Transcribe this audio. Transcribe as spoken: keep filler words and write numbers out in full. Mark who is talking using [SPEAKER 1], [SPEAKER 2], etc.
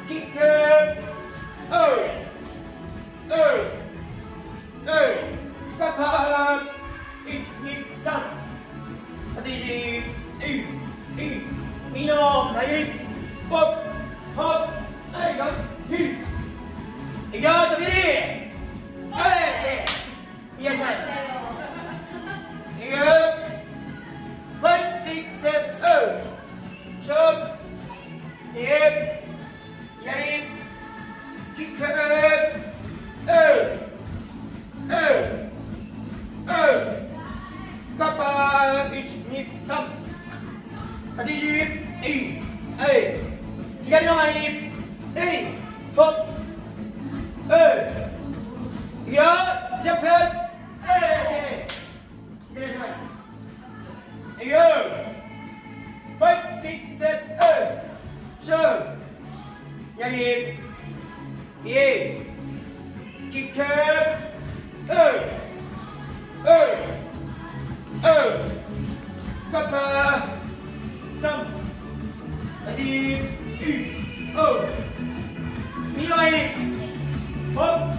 [SPEAKER 1] キック、おう、おう、おう、カッパー、いち、に、さん、縦肘、いい、いい、右の前に、ホップ、ホップ、はい、よ、ひ、いくよ、飛び入り、はい、いやしない、いくよ、ファイブ、シックス、セブン、おう、ショット、いい、左、キック、おう、おう、おう、カッパー、いち、に、さん、縦肘、いい、はい、左の前に、えい、ホップ、おう、いくよ、ジャンプ、えい、左足前、いくよ、ファイブ、シックス、セブン、おう、ショー、左、いい、キック、おう、おう、おう、カッパー、さん、縦肘、いい、おう、右の前に、ホップ、